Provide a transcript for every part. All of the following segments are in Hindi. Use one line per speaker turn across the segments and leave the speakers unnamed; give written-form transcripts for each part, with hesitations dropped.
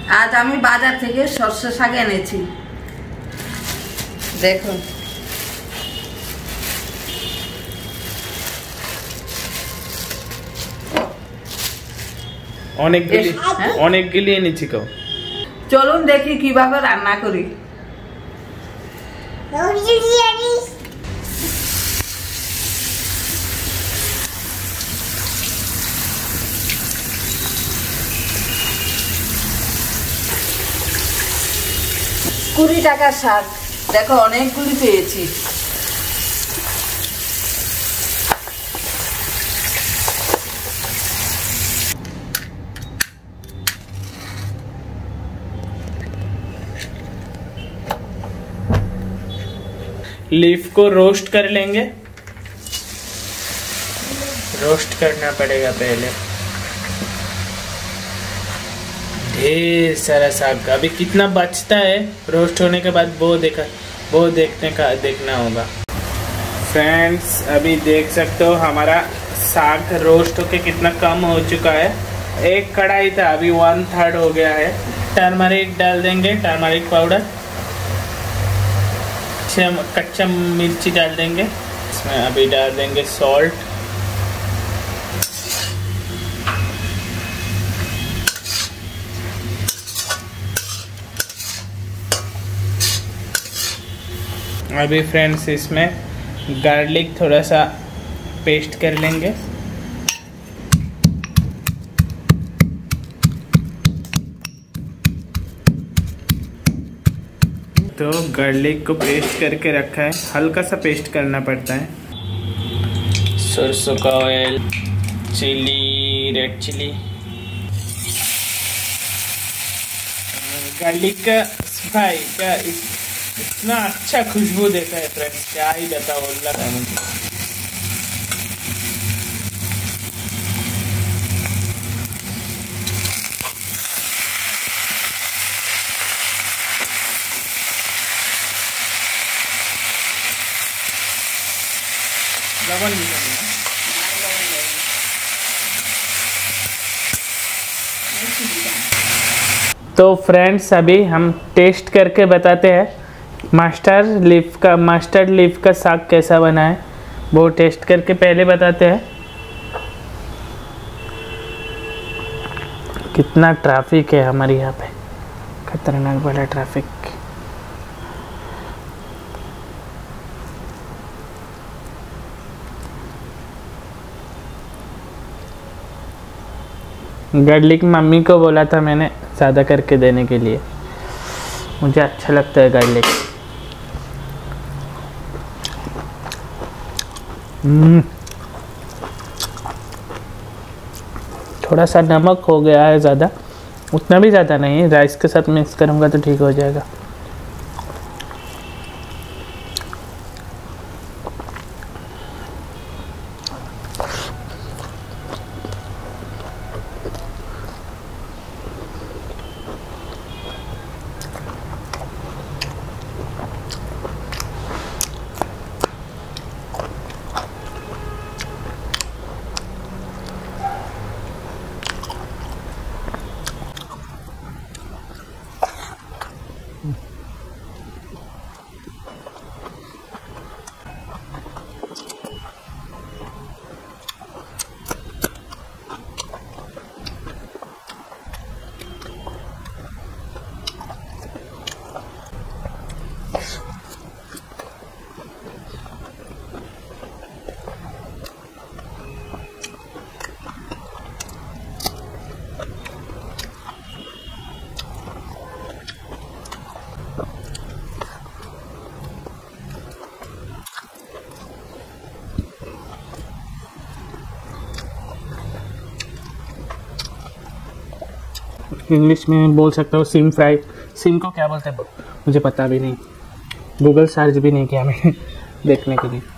आज আমি বাজার থেকে সরষে শাক এনেছি। দেখুন
অনেকগুলি এনেছি।
চলুন দেখি কিভাবে রান্না করি। কুড়ি টাকার শাক, দেখো অনেকগুলি পেয়েছি।
लीफ को रोस्ट कर लेंगे। रोस्ट करना पड़ेगा पहले। ढेर सारा साग, अभी कितना बचता है रोस्ट होने के बाद वो देखना होगा। फ्रेंड्स अभी देख सकते हो हमारा साग रोस्ट होके कितना कम हो चुका है। एक कढ़ाई था, अभी 1/3 हो गया है। टर्मरिक डाल देंगे, टर्मरिक पाउडर। कच्चा मिर्ची डाल देंगे इसमें। अभी डाल देंगे सॉल्ट। अभी फ्रेंड्स इसमें गार्लिक थोड़ा सा पेस्ट कर लेंगे। तो गार्लिक को पेस्ट करके रखा है, हल्का सा पेस्ट करना पड़ता है। सरसों का oil, chilli, red chilli, garlic का फ्राई का इतना अच्छा खुशबू देता है फ्रेंड्स, क्या ही बताओ। लवण भी करना। तो फ्रेंड्स अभी हम टेस्ट करके बताते हैं मस्टर्ड लीफ का साग कैसा बना है, वो टेस्ट करके पहले बताते हैं। कितना ट्रैफिक है हमारे यहाँ पे, खतरनाक वाला ट्रैफिक। गार्लिक मम्मी को बोला था मैंने ज़्यादा करके देने के लिए, मुझे अच्छा लगता है गार्लिक। थोड़ा सा नमक हो गया है ज़्यादा, उतना भी ज़्यादा नहीं, राइस के साथ मिक्स करूँगा तो ठीक हो जाएगा। इंग्लिश में बोल सकता हूँ सिम फ्राई। सिम को क्या बोलते हैं मुझे पता भी नहीं, गूगल सर्च भी नहीं किया मैंने देखने के लिए।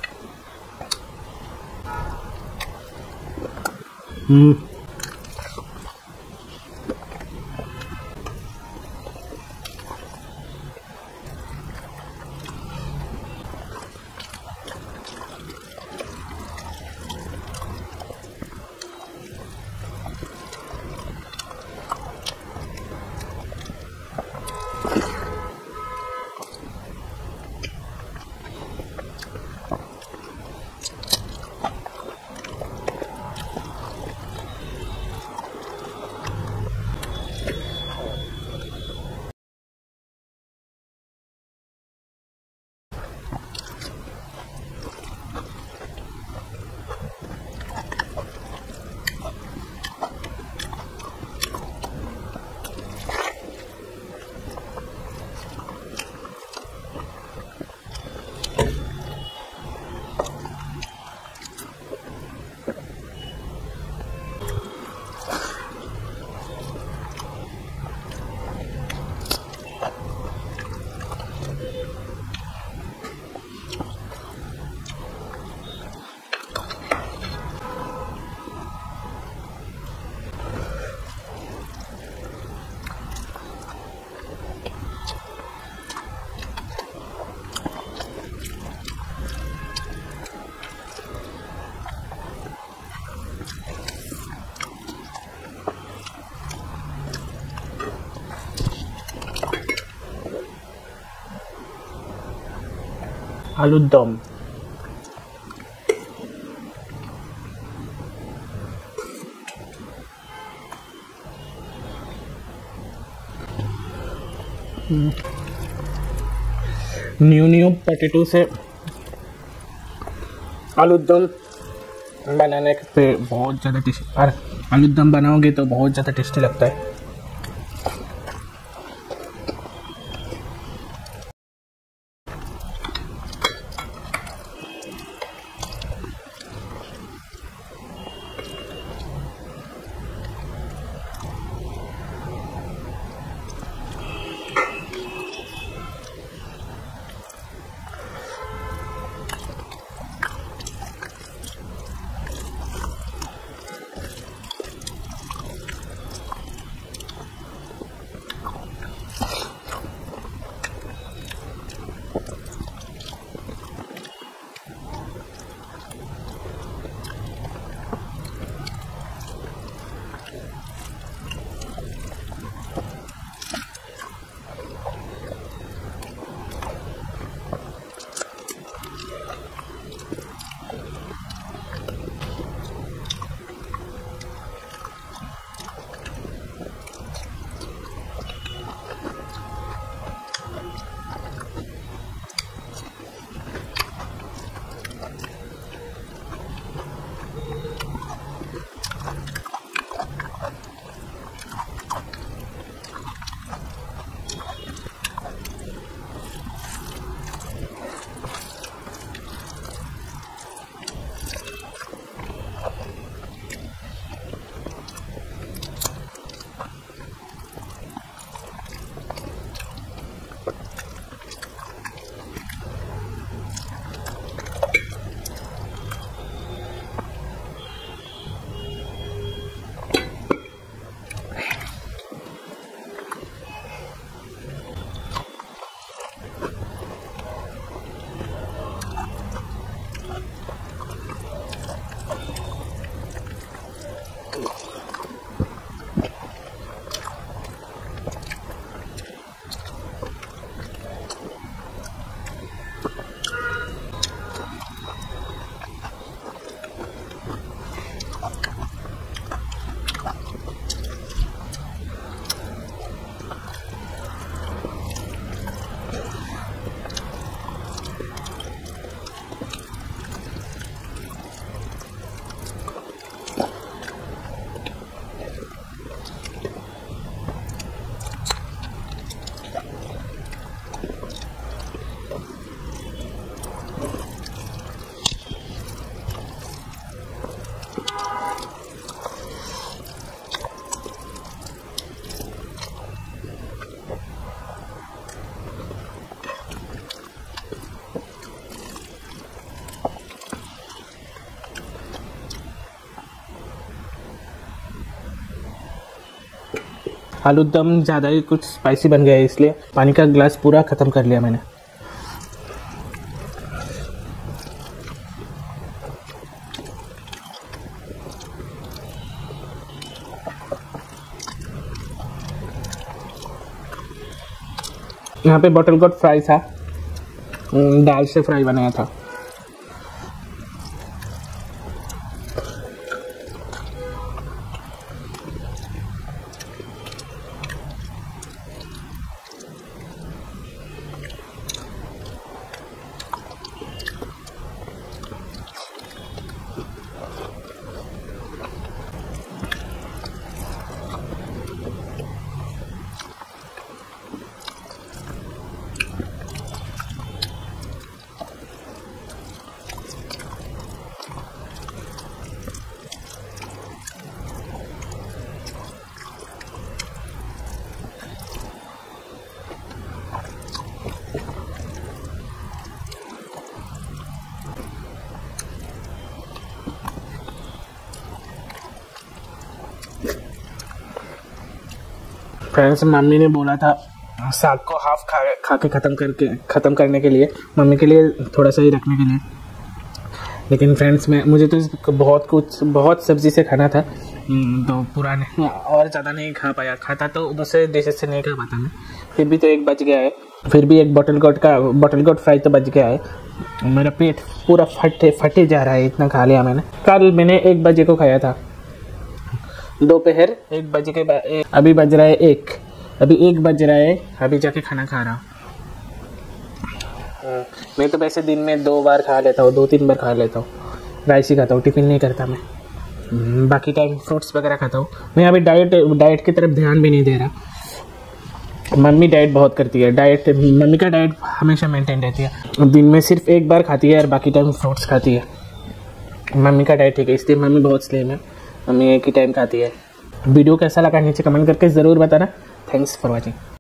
आलू दम। न्यू पोटैटो से आलू दम बनाने पे बहुत ज़्यादा टेस्टी, और आलू दम बनाओगे तो बहुत ज़्यादा टेस्टी लगता है। आलू दम ज़्यादा ही कुछ स्पाइसी बन गया है, इसलिए पानी का गिलास पूरा ख़त्म कर लिया मैंने। यहाँ पे बॉटल गॉड फ्राई था, दाल से फ्राई बनाया था। फ्रेंड्स, मम्मी ने बोला था साग को हाफ खा के ख़त्म करने के लिए, मम्मी के लिए थोड़ा सा ही रखने के लिए। लेकिन फ्रेंड्स मुझे तो बहुत सब्ज़ी से खाना था, तो पूरा नहीं और ज़्यादा नहीं खा पाया। खाता तो दूसरे डिशेज से नहीं खा पाता मैं। फिर भी तो एक बच गया है, फिर भी एक बॉटल गॉड फ्राई तो बच गया है। मेरा पेट पूरा फटे जा रहा है, इतना खा लिया मैंने। कल मैंने 1 बजे को खाया था, दोपहर 1 बजे के बाद। अभी बज रहा है 1, अभी 1 बज रहा है, अभी जाके खाना खा रहा हूँ। मैं तो वैसे दिन में 2 बार खा लेता हूँ, 2-3 बार खा लेता हूँ, राइस ही खाता हूँ, टिफिन नहीं करता मैं। बाकी टाइम फ्रूट्स वगैरह खाता हूँ। मैं अभी डाइट की तरफ ध्यान भी नहीं दे रहा। मम्मी डाइट बहुत करती है, मम्मी का डाइट हमेशा मेंटेन रहती है। दिन में सिर्फ 1 बार खाती है और बाकी टाइम फ्रूट्स खाती है। मम्मी का डाइट ठीक है, इसलिए मम्मी बहुत स्लिम है, मम्मी एक ही टाइम खाती है। वीडियो कैसा लगा नीचे कमेंट करके ज़रूर बताना। Thanks for watching.